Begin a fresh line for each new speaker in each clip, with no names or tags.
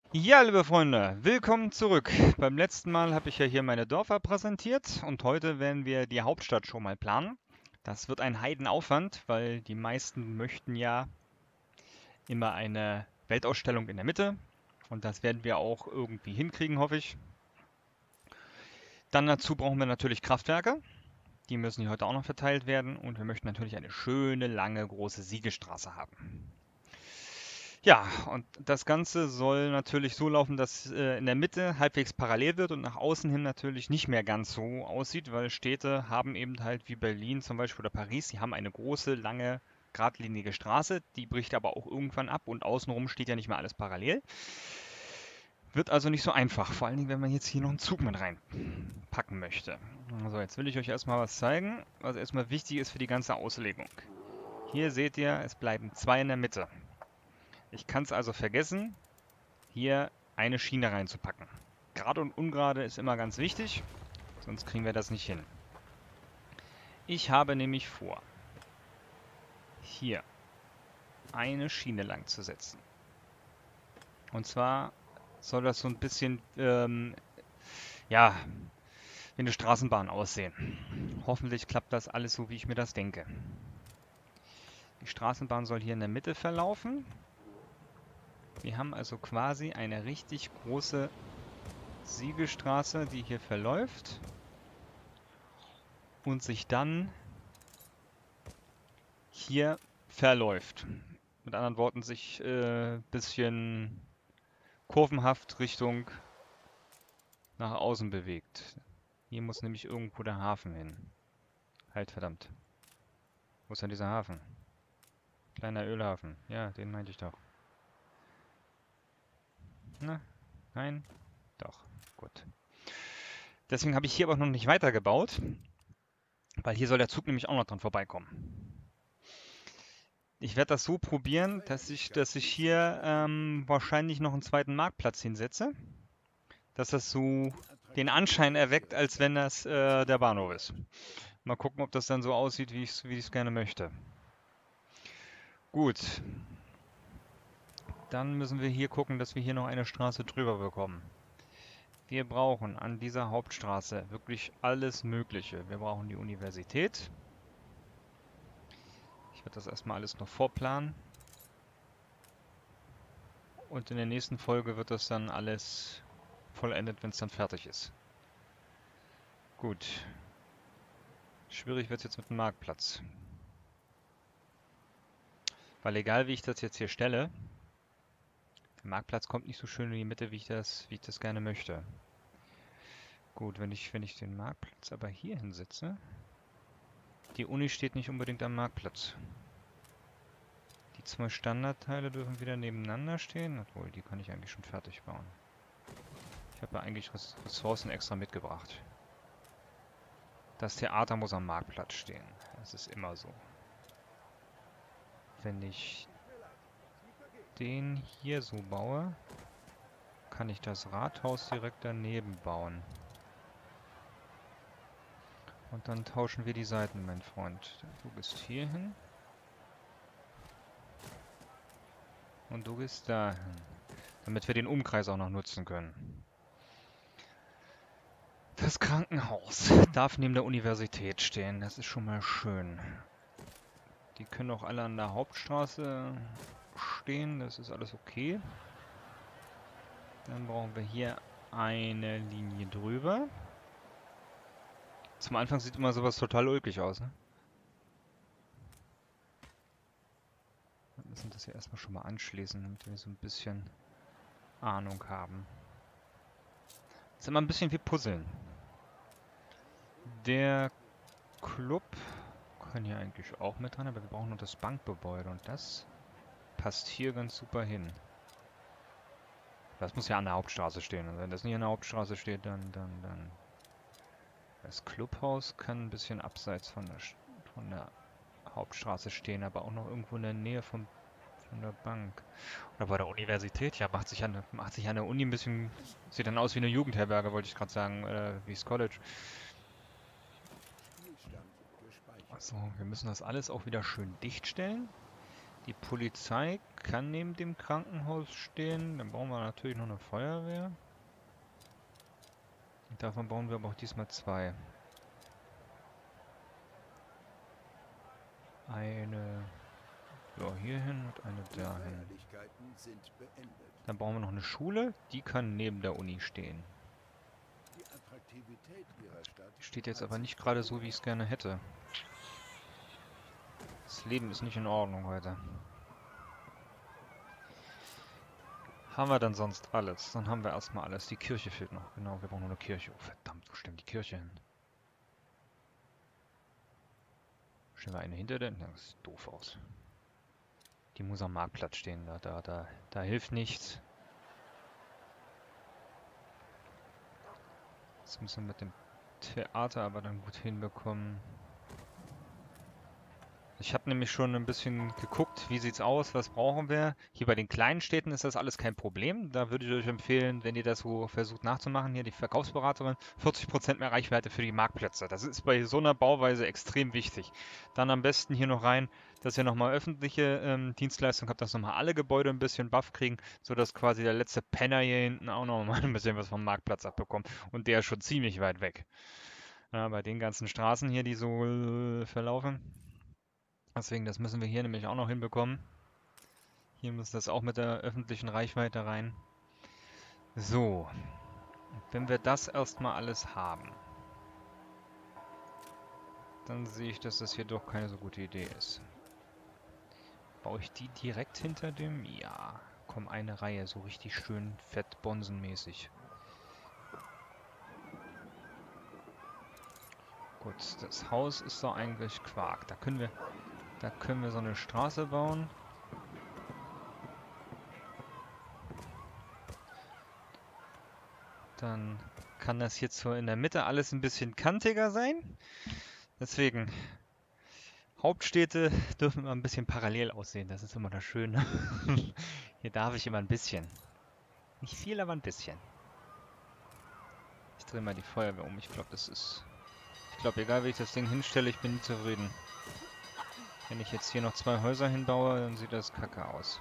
Ja, liebe Freunde, willkommen zurück. Beim letzten Mal habe ich ja hier meine Dörfer präsentiert und heute werden wir die Hauptstadt schon mal planen. Das wird ein Heidenaufwand, weil die meisten möchten ja immer eine Weltausstellung in der Mitte und das werden wir auch irgendwie hinkriegen, hoffe ich. Dann dazu brauchen wir natürlich Kraftwerke. Die müssen hier heute auch noch verteilt werden und wir möchten natürlich eine schöne, lange, große Siegestraße haben. Ja, und das Ganze soll natürlich so laufen, dass in der Mitte halbwegs parallel wird und nach außen hin natürlich nicht mehr ganz so aussieht, weil Städte haben eben halt wie Berlin zum Beispiel oder Paris, die haben eine große, lange, geradlinige Straße, die bricht aber auch irgendwann ab und außenrum steht ja nicht mehr alles parallel. Wird also nicht so einfach, vor allen Dingen, wenn man jetzt hier noch einen Zug mit reinpacken möchte. So, jetzt will ich euch erstmal was zeigen, was erstmal wichtig ist für die ganze Auslegung. Hier seht ihr, es bleiben zwei in der Mitte. Ich kann es also vergessen, hier eine Schiene reinzupacken. Gerade und ungerade ist immer ganz wichtig, sonst kriegen wir das nicht hin. Ich habe nämlich vor, hier eine Schiene lang zu setzen. Und zwar soll das so ein bisschen, ja, wie eine Straßenbahn aussehen. Hoffentlich klappt das alles so, wie ich mir das denke. Die Straßenbahn soll hier in der Mitte verlaufen. Wir haben also quasi eine richtig große Siegelstraße, die hier verläuft und sich dann hier verläuft. Mit anderen Worten, sich bisschen kurvenhaft Richtung nach außen bewegt. Hier muss nämlich irgendwo der Hafen hin. Halt, verdammt. Wo ist denn dieser Hafen? Kleiner Ölhafen. Ja, den meinte ich doch. Na, nein? Doch. Gut. Deswegen habe ich hier aber noch nicht weitergebaut, weil hier soll der Zug nämlich auch noch dran vorbeikommen. Ich werde das so probieren, dass ich hier wahrscheinlich noch einen zweiten Marktplatz hinsetze. Dass das so den Anschein erweckt, als wenn das der Bahnhof ist. Mal gucken, ob das dann so aussieht, wie ich es gerne möchte. Gut, dann müssen wir hier gucken, dass wir hier noch eine Straße drüber bekommen. Wir brauchen an dieser Hauptstraße wirklich alles Mögliche. Wir brauchen die Universität. Ich werde das erstmal alles noch vorplanen. Und in der nächsten Folge wird das dann alles vollendet, wenn es dann fertig ist. Gut. Schwierig wird es jetzt mit dem Marktplatz. Weil egal wie ich das jetzt hier stelle, der Marktplatz kommt nicht so schön in die Mitte, wie ich das gerne möchte. Gut, wenn ich den Marktplatz aber hier hinsetze. Die Uni steht nicht unbedingt am Marktplatz. Die zwei Standardteile dürfen wieder nebeneinander stehen. Obwohl, die kann ich eigentlich schon fertig bauen. Ich habe ja eigentlich Ressourcen extra mitgebracht. Das Theater muss am Marktplatz stehen. Das ist immer so. Wenn ich den hier so baue, kann ich das Rathaus direkt daneben bauen. Und dann tauschen wir die Seiten, mein Freund. Du gehst hier hin. Und du gehst dahin. Damit wir den Umkreis auch noch nutzen können. Das Krankenhaus darf neben der Universität stehen. Das ist schon mal schön. Die können auch alle an der Hauptstraße stehen. Das ist alles okay. Dann brauchen wir hier eine Linie drüber. Zum Anfang sieht immer sowas total ulkig aus, ne? Wir müssen das hier erstmal schon mal anschließen, damit wir so ein bisschen Ahnung haben. Das ist immer ein bisschen wie Puzzeln. Der Club kann hier eigentlich auch mit dran, aber wir brauchen noch das Bankgebäude und das passt hier ganz super hin. Das muss ja an der Hauptstraße stehen. Und wenn das nicht an der Hauptstraße steht, dann. Das Clubhaus kann ein bisschen abseits von der Hauptstraße stehen, aber auch noch irgendwo in der Nähe von der Bank. Oder bei der Universität. Ja, macht sich an der Uni ein bisschen. Sieht dann aus wie eine Jugendherberge, wollte ich gerade sagen. Wie das College. Also, wir müssen das alles auch wieder schön dicht stellen. Die Polizei kann neben dem Krankenhaus stehen. Dann brauchen wir natürlich noch eine Feuerwehr. Davon bauen wir aber auch diesmal 2. Eine ja, hierhin und eine dahin. Dann brauchen wir noch eine Schule. Die kann neben der Uni stehen. Die steht jetzt aber nicht gerade so, wie ich es gerne hätte. Das Leben ist nicht in Ordnung heute. Haben wir dann sonst alles? Dann haben wir erstmal alles. Die Kirche fehlt noch. Genau, wir brauchen nur eine Kirche. Oh, verdammt, wo stimmt die Kirche hin? Stellen wir eine hinter der? Das sieht doof aus. Die muss am Marktplatz stehen. Da hilft nichts. Das müssen wir mit dem Theater aber dann gut hinbekommen. Ich habe nämlich schon ein bisschen geguckt, wie sieht's aus, was brauchen wir. Hier bei den kleinen Städten ist das alles kein Problem. Da würde ich euch empfehlen, wenn ihr das so versucht nachzumachen, hier die Verkaufsberaterin, 40% mehr Reichweite für die Marktplätze. Das ist bei so einer Bauweise extrem wichtig. Dann am besten hier noch rein, dass ihr nochmal öffentliche Dienstleistung habt, dass nochmal alle Gebäude ein bisschen Buff kriegen, sodass quasi der letzte Penner hier hinten auch nochmal ein bisschen was vom Marktplatz abbekommt. Und der ist schon ziemlich weit weg. Ja, bei den ganzen Straßen hier, die so verlaufen. Deswegen, das müssen wir hier nämlich auch noch hinbekommen. Hier muss das auch mit der öffentlichen Reichweite rein. So, wenn wir das erstmal alles haben, dann sehe ich, dass das hier doch keine so gute Idee ist. Baue ich die direkt hinter dem? Ja, komm, eine Reihe, so richtig schön fett bonsenmäßig. Gut, das Haus ist doch eigentlich Quark. Da können wir so eine Straße bauen. Dann kann das hier so in der Mitte alles ein bisschen kantiger sein. Deswegen, Hauptstädte dürfen immer ein bisschen parallel aussehen. Das ist immer das Schöne. Hier darf ich immer ein bisschen. Nicht viel, aber ein bisschen. Ich drehe mal die Feuerwehr um. Ich glaube, egal wie ich das Ding hinstelle, ich bin nie zufrieden. Wenn ich jetzt hier noch 2 Häuser hinbaue, dann sieht das kacke aus.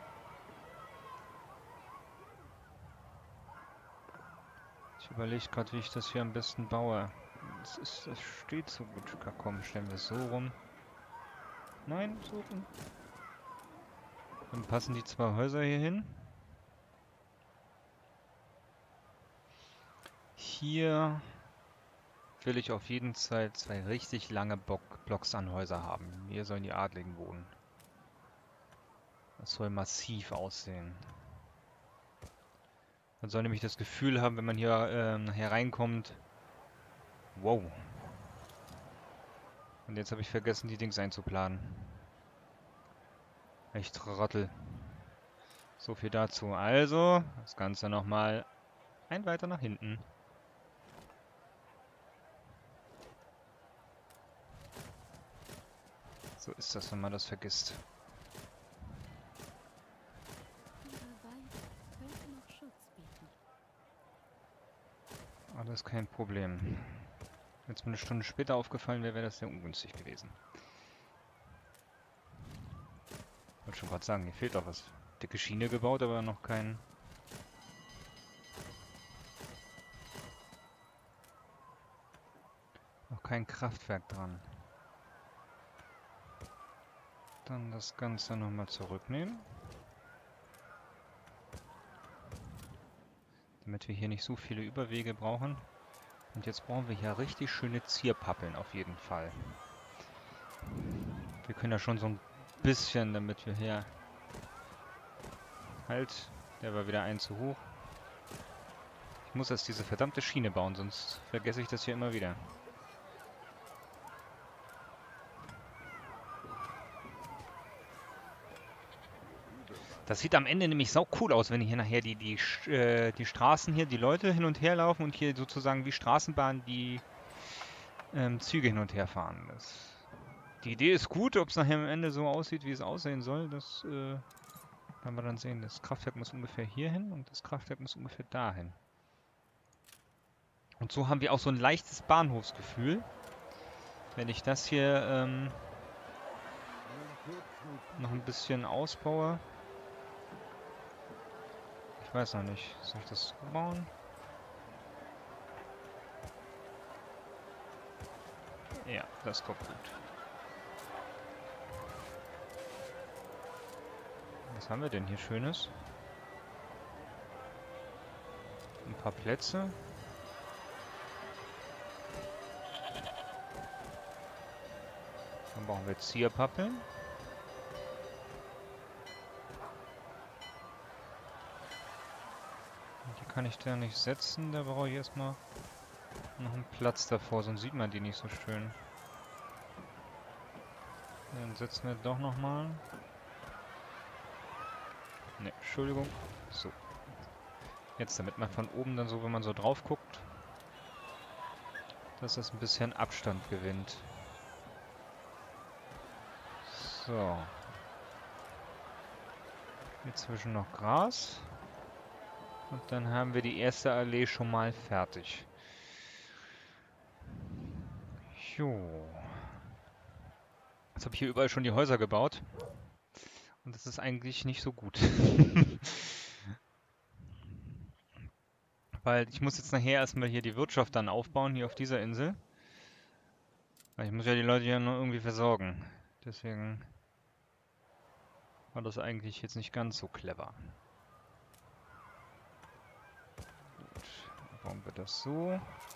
Ich überlege gerade, wie ich das hier am besten baue. Das steht so gut. Komm, stellen wir es so rum. Nein, so rum. Dann passen die 2 Häuser hier hin. Hier will ich auf jeden Fall 2 richtig lange Blocks an Häuser haben. Hier sollen die Adligen wohnen. Das soll massiv aussehen. Man soll nämlich das Gefühl haben, wenn man hier nachher reinkommt. Wow. Und jetzt habe ich vergessen, die Dings einzuplanen. Echt Trottel. So viel dazu. Also, das Ganze nochmal ein weiter nach hinten. So ist das, wenn man das vergisst. Alles kein Problem. Wenn es mir eine Stunde später aufgefallen wäre, wäre das sehr ungünstig gewesen. Ich wollte schon gerade sagen, hier fehlt auch was. Dicke Schiene gebaut, aber noch kein Kraftwerk dran. Dann das Ganze nochmal zurücknehmen. Damit wir hier nicht so viele Überwege brauchen. Und jetzt brauchen wir hier richtig schöne Zierpappeln auf jeden Fall. Wir können ja schon so ein bisschen, damit wir hier... Halt, der war wieder ein zu hoch. Ich muss erst diese verdammte Schiene bauen, sonst vergesse ich das hier immer wieder. Das sieht am Ende nämlich sau cool aus, wenn hier nachher die Straßen hier, die Leute hin und her laufen und hier sozusagen wie Straßenbahn die Züge hin und her fahren. Die Idee ist gut, ob es nachher am Ende so aussieht, wie es aussehen soll, das werden wir dann sehen. Das Kraftwerk muss ungefähr hier hin und das Kraftwerk muss ungefähr dahin. Und so haben wir auch so ein leichtes Bahnhofsgefühl. Wenn ich das hier noch ein bisschen ausbaue. Ich weiß noch nicht. Soll ich das so bauen? Ja, das kommt gut. Was haben wir denn hier Schönes? Ein paar Plätze. Dann brauchen wir Zierpappeln. Die kann ich da nicht setzen. Da brauche ich erstmal noch einen Platz davor, sonst sieht man die nicht so schön. Dann setzen wir doch nochmal. Ne, Entschuldigung. So. Jetzt, damit man von oben dann so, wenn man so drauf guckt, dass es ein bisschen Abstand gewinnt. So. Hier zwischen noch Gras. Und dann haben wir die erste Allee schon mal fertig. Jo. Jetzt habe ich hier überall schon die Häuser gebaut. Und das ist eigentlich nicht so gut. Weil ich muss jetzt nachher erstmal hier die Wirtschaft dann aufbauen, hier auf dieser Insel. Weil ich muss ja die Leute ja nur irgendwie versorgen. Deswegen war das eigentlich jetzt nicht ganz so clever. Gut, dann bauen wir das so.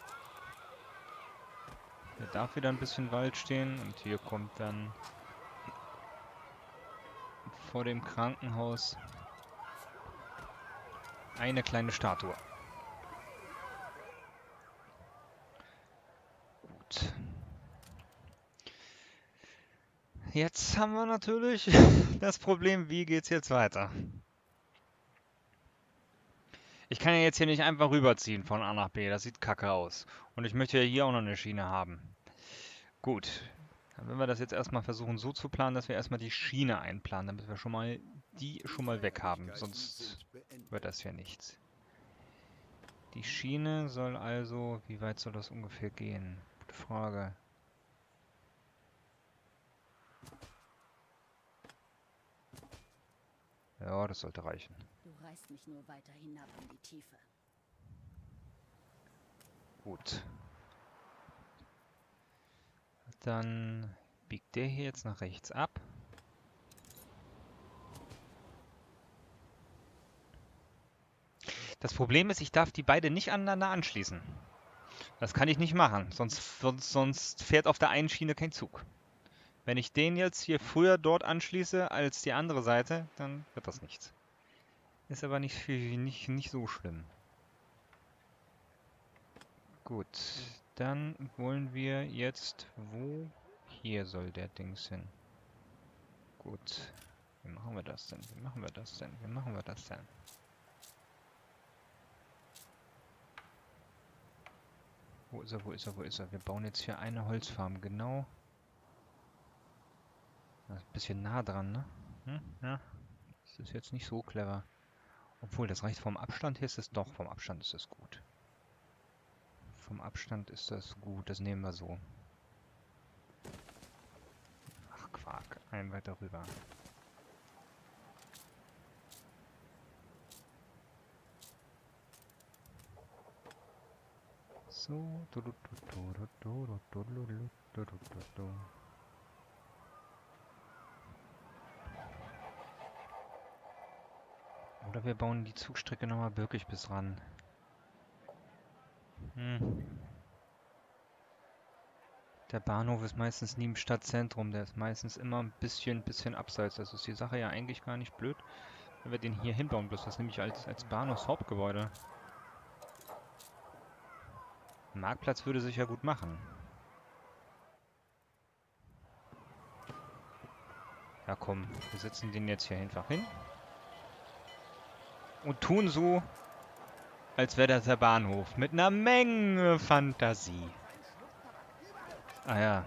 Hier darf wieder ein bisschen Wald stehen und hier kommt dann vor dem Krankenhaus eine kleine Statue. Gut. Jetzt haben wir natürlich das Problem, wie geht's jetzt weiter? Ich kann ja jetzt hier nicht einfach rüberziehen von A nach B, das sieht kacke aus. Und ich möchte ja hier auch noch eine Schiene haben. Gut, dann werden wir das jetzt erstmal versuchen so zu planen, dass wir erstmal die Schiene einplanen, damit wir schon mal die schon mal weg haben, sonst wird das ja nichts. Die Schiene soll also, wie weit soll das ungefähr gehen? Gute Frage. Ja, das sollte reichen.
Du reißt mich nur weiter hinab in die Tiefe.
Gut. Dann biegt der hier jetzt nach rechts ab. Das Problem ist, ich darf die beide nicht aneinander anschließen. Das kann ich nicht machen, sonst fährt auf der einen Schiene kein Zug. Wenn ich den jetzt hier früher dort anschließe als die andere Seite, dann wird das nichts. Ist aber nicht so schlimm. Gut, dann wollen wir jetzt, wo? Hier soll der Dings hin. Gut, wie machen wir das denn? Wie machen wir das denn? Wie machen wir das denn? Wo ist er, wo ist er, wo ist er? Wir bauen jetzt hier eine Holzfarm, genau. Das ist ein bisschen nah dran, ne? Ja, das ist jetzt nicht so clever. Obwohl, das reicht vom Abstand her, ist es doch, vom Abstand ist es gut. Vom Abstand ist das gut, das nehmen wir so. Ach Quark, ein weiter rüber. So. Oder wir bauen die Zugstrecke nochmal wirklich bis ran. Der Bahnhof ist meistens nie im Stadtzentrum, der ist meistens immer ein bisschen abseits. Das ist die Sache ja eigentlich gar nicht blöd, wenn wir den hier hinbauen. Bloß das nämlich als Bahnhofshauptgebäude. Ein Marktplatz würde sich ja gut machen. Ja komm, wir setzen den jetzt hier einfach hin. Und tun so, als wäre das der Bahnhof. Mit einer Menge Fantasie. Ah ja.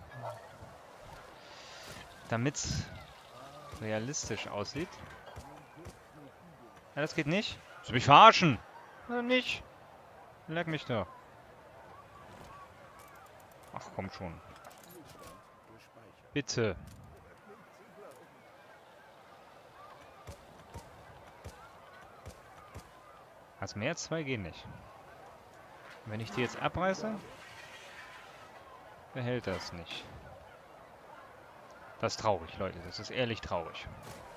Damit es realistisch aussieht. Ja, das geht nicht. Willst du mich verarschen? Oder nicht? Leck mich doch. Ach, komm schon. Bitte. Also mehr als 2 gehen nicht. Wenn ich die jetzt abreiße, behält das nicht. Das ist traurig, Leute. Das ist ehrlich traurig.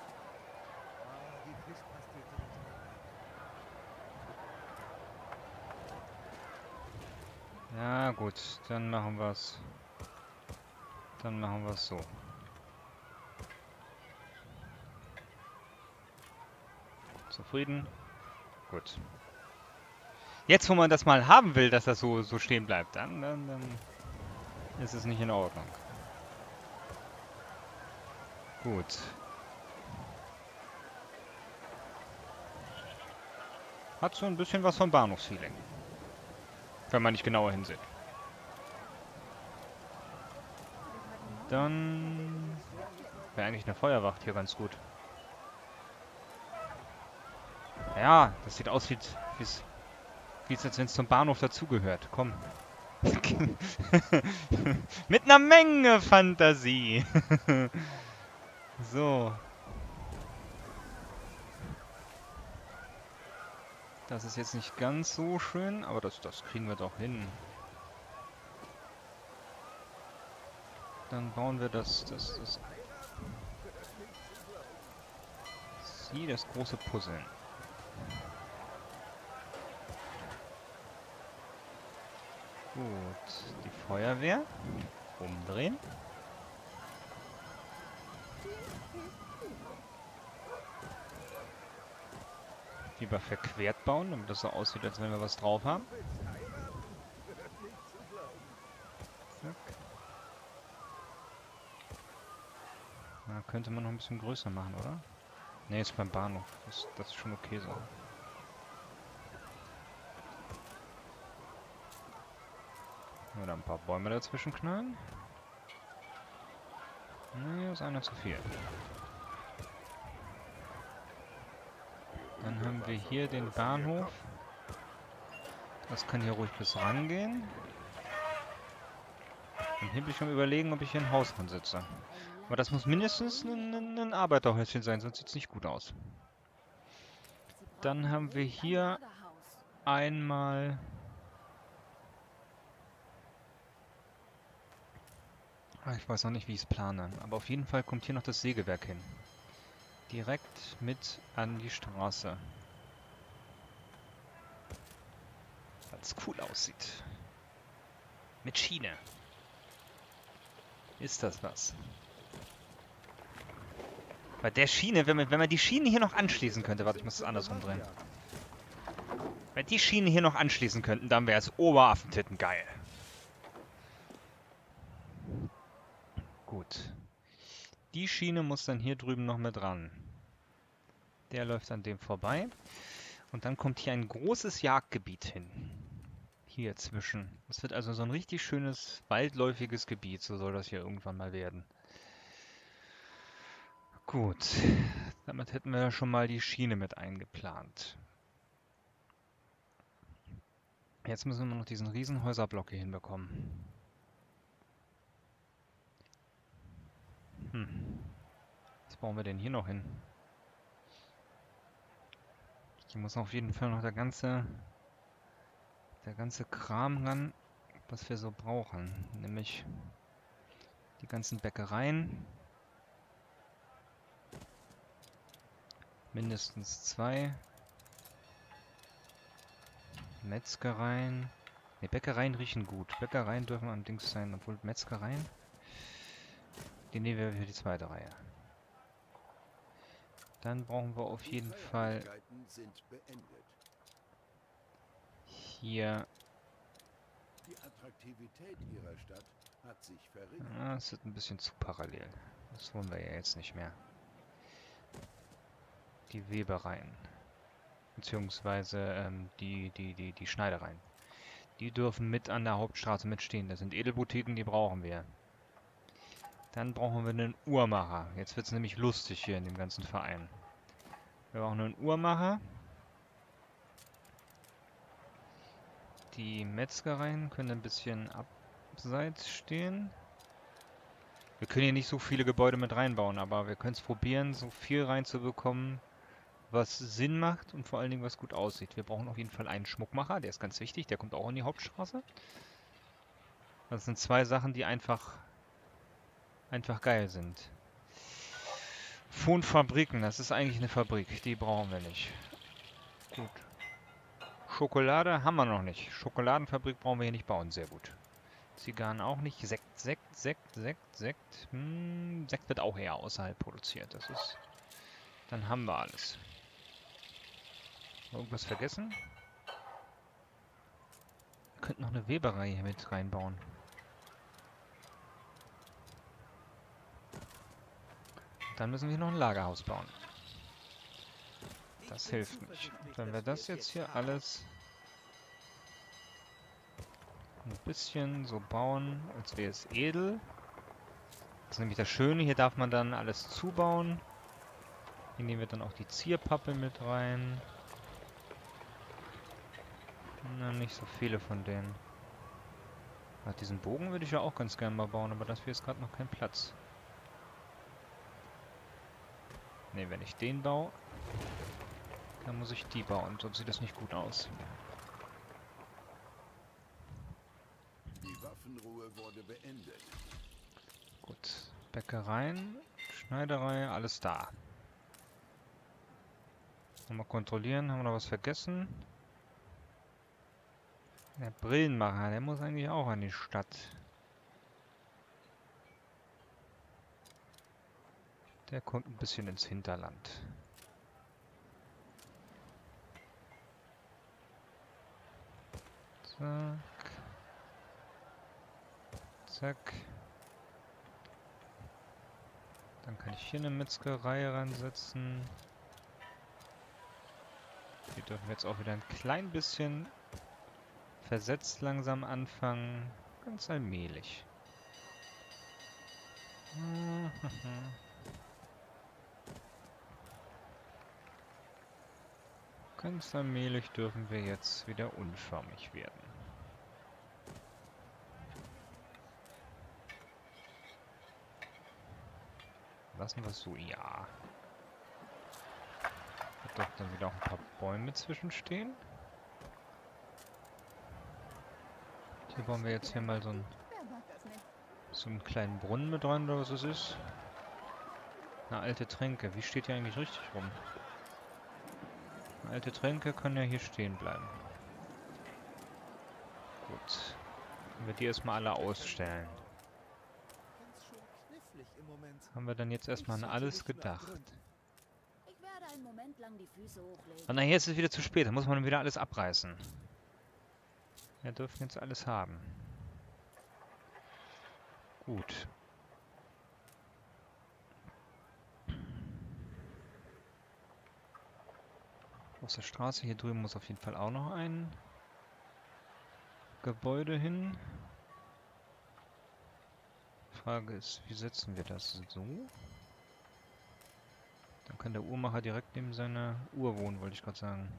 Ja gut, dann machen wir es. Dann machen wir es so. Zufrieden? Gut. Jetzt, wo man das mal haben will, dass das so stehen bleibt, dann ist es nicht in Ordnung. Gut. Hat so ein bisschen was von Bahnhofsfeeling. Wenn man nicht genauer hinsieht. Dann wäre eigentlich eine Feuerwacht hier ganz gut. Ja, das sieht aus wie es, als wenn es zum Bahnhof dazugehört. Komm. Mit einer Menge Fantasie. So. Das ist jetzt nicht ganz so schön, aber das kriegen wir doch hin. Dann bauen wir das große Puzzle. Gut, die Feuerwehr. Umdrehen. Lieber verquert bauen, damit das so aussieht, als wenn wir was drauf haben. Zack. Na, könnte man noch ein bisschen größer machen, oder? Ne, ist beim Bahnhof. Das ist schon okay so. Oder ein paar Bäume dazwischen knallen. Ne, ist einer zu viel. Dann haben wir hier den Bahnhof. Das kann hier ruhig bis rangehen. Und hier bin ich am Überlegen, ob ich hier ein Haus dran setze. Aber das muss mindestens ein Arbeiterhäuschen sein, sonst sieht es nicht gut aus. Dann haben wir hier einmal... Ich weiß noch nicht, wie ich es plane. Aber auf jeden Fall kommt hier noch das Sägewerk hin. Direkt mit an die Straße. Weil es cool aussieht. Mit Schiene. Ist das was? Bei der Schiene, wenn man die Schiene hier noch anschließen könnte... Warte, ich muss es andersrum drehen. Wenn die Schiene hier noch anschließen könnten, dann wäre es Oberaffentitten geil. Gut. Die Schiene muss dann hier drüben noch mit ran. Der läuft an dem vorbei. Und dann kommt hier ein großes Jagdgebiet hin. Hier zwischen. Das wird also so ein richtig schönes, waldläufiges Gebiet. So soll das hier irgendwann mal werden. Gut. Damit hätten wir schon mal die Schiene mit eingeplant. Jetzt müssen wir noch diesen riesen Häuserblock hier hinbekommen. Was bauen wir denn hier noch hin? Hier muss auf jeden Fall noch der ganze Kram ran, was wir so brauchen. Nämlich die ganzen Bäckereien. Mindestens 2. Metzgereien. Ne, Bäckereien riechen gut. Bäckereien dürfen allerdings sein, obwohl Metzgereien... Die nehmen wir für die zweite Reihe. Dann brauchen wir auf jeden Fall hier...
Die Attraktivität ihrer Stadt hat sich verringert.
Das ist ein bisschen zu parallel. Das wollen wir ja jetzt nicht mehr. Die Webereien. Beziehungsweise die Schneidereien. Die dürfen mit an der Hauptstraße mitstehen. Das sind Edelboutiquen, die brauchen wir. Dann brauchen wir einen Uhrmacher. Jetzt wird es nämlich lustig hier in dem ganzen Verein. Wir brauchen einen Uhrmacher. Die Metzgereien können ein bisschen abseits stehen. Wir können hier nicht so viele Gebäude mit reinbauen, aber wir können es probieren, so viel reinzubekommen, was Sinn macht und vor allen Dingen was gut aussieht. Wir brauchen auf jeden Fall einen Schmuckmacher, der ist ganz wichtig, der kommt auch in die Hauptstraße. Das sind zwei Sachen, die einfach geil sind. Fabriken, das ist eigentlich eine Fabrik, die brauchen wir nicht. Gut. Schokolade haben wir noch nicht. Schokoladenfabrik brauchen wir hier nicht bauen, sehr gut. Zigarren auch nicht. Sekt. Sekt wird auch eher außerhalb produziert. Das ist. Dann haben wir alles. Irgendwas vergessen? Wir könnten noch eine Weberei hier mit reinbauen. Dann müssen wir noch ein Lagerhaus bauen. Das hilft nicht. Und wenn wir das jetzt hier alles ein bisschen so bauen, als wäre es edel. Das ist nämlich das Schöne, hier darf man dann alles zubauen. Hier nehmen wir dann auch die Zierpappe mit rein. Na, nicht so viele von denen. Ach, diesen Bogen würde ich ja auch ganz gerne mal bauen, aber dafür ist gerade noch kein Platz. Ne, wenn ich den baue, dann muss ich die bauen, sonst sieht das nicht gut aus.
Die Waffenruhe wurde beendet.
Gut, Bäckereien, Schneiderei, alles da. Nochmal kontrollieren, haben wir noch was vergessen? Der Brillenmacher, der muss eigentlich auch an die Stadt. Der kommt ein bisschen ins Hinterland. Zack. Zack. Dann kann ich hier eine Metzgerei ransetzen. Die dürfen wir jetzt auch wieder ein klein bisschen versetzt langsam anfangen. Ganz allmählich. Ganz allmählich dürfen wir jetzt wieder unförmig werden. Lassen wir es so, ja. Hat doch dann wieder auch ein paar Bäume zwischenstehen. Hier bauen wir jetzt hier mal so einen kleinen Brunnen mit rein, oder was es ist. Eine alte Tränke. Wie steht die eigentlich richtig rum? Alte Tränke können ja hier stehen bleiben. Gut. Wenn wir die erstmal alle ausstellen. Haben wir dann jetzt erstmal an alles gedacht.
Ich werde einen Moment lang die Füße hochlegen.
Und nachher ist es wieder zu spät. Da muss man wieder alles abreißen. Wir dürfen jetzt alles haben. Gut. Aus der Straße hier drüben muss auf jeden Fall auch noch ein Gebäude hin. Frage ist, wie setzen wir das so? Dann kann der Uhrmacher direkt neben seiner Uhr wohnen, wollte ich gerade sagen.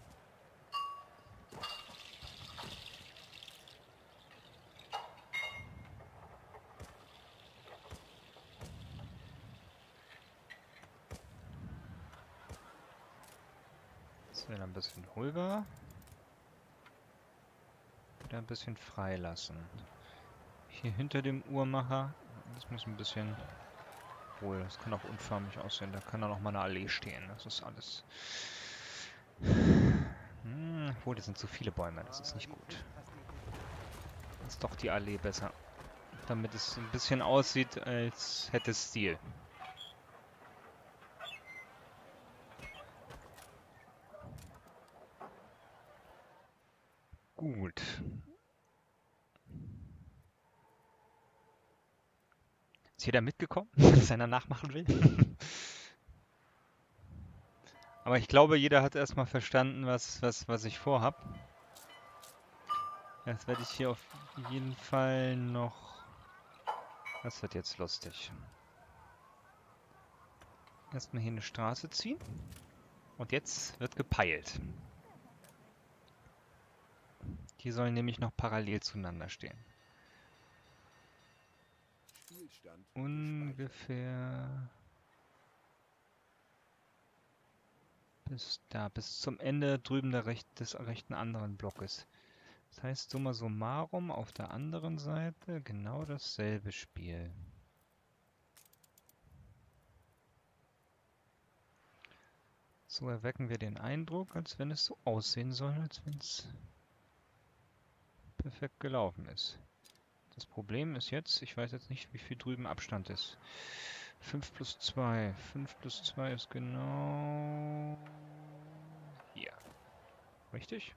Das wäre ein bisschen ruhiger. Wieder ein bisschen freilassen. Hier hinter dem Uhrmacher, das muss ein bisschen... Obwohl, das kann auch unförmig aussehen. Da kann dann auch mal eine Allee stehen. Das ist alles... Obwohl, das sind zu viele Bäume. Das ist nicht gut. Das ist doch die Allee besser. Damit es ein bisschen aussieht, als hätte es Stil. Gut. Ist jeder mitgekommen, dass einer nachmachen will? Aber ich glaube, jeder hat erstmal verstanden, was ich vorhab. Das werde ich hier auf jeden Fall noch... Das wird jetzt lustig. Erstmal hier eine Straße ziehen. Und jetzt wird gepeilt. Die sollen nämlich noch parallel zueinander stehen.
Spielstand. Gespeichert.
Ungefähr bis zum Ende drüben des rechten anderen Blockes. Das heißt, summa summarum auf der anderen Seite genau dasselbe Spiel. So erwecken wir den Eindruck, als wenn es so aussehen soll, als wenn es perfekt gelaufen ist. Das Problem ist jetzt, ich weiß jetzt nicht, wie viel drüben Abstand ist. 5 plus 2. 5 plus 2 ist genau hier. Richtig?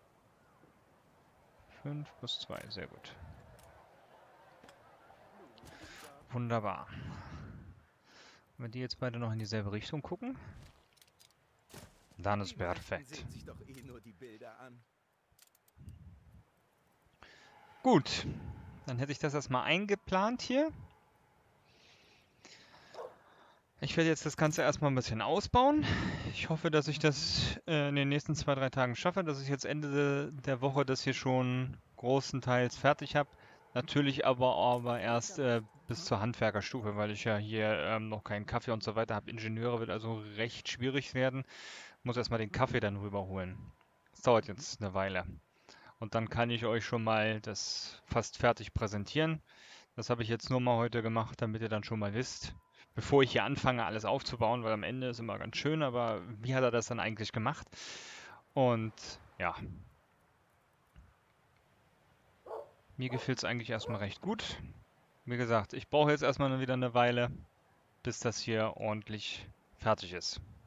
5 plus 2, sehr gut. Wunderbar. Wenn die jetzt beide noch in dieselbe Richtung gucken, dann ist perfekt.
Sehen sich doch eh nur die Bilder an.
Gut, dann hätte ich das erstmal eingeplant hier. Ich werde jetzt das Ganze erstmal ein bisschen ausbauen. Ich hoffe, dass ich das in den nächsten 2, 3 Tagen schaffe, dass ich jetzt Ende der Woche das hier schon großenteils fertig habe. Natürlich aber erst bis zur Handwerkerstufe, weil ich ja hier noch keinen Kaffee und so weiter habe. Ingenieure wird also recht schwierig werden. Muss erstmal den Kaffee dann rüberholen. Das dauert jetzt eine Weile. Und dann kann ich euch schon mal das fast fertig präsentieren. Das habe ich jetzt nur mal heute gemacht, damit ihr dann schon mal wisst, bevor ich hier anfange, alles aufzubauen, weil am Ende ist immer ganz schön, aber wie hat er das dann eigentlich gemacht? Und ja, mir gefällt es eigentlich erstmal recht gut. Wie gesagt, ich brauche jetzt erstmal wieder eine Weile, bis das hier ordentlich fertig ist.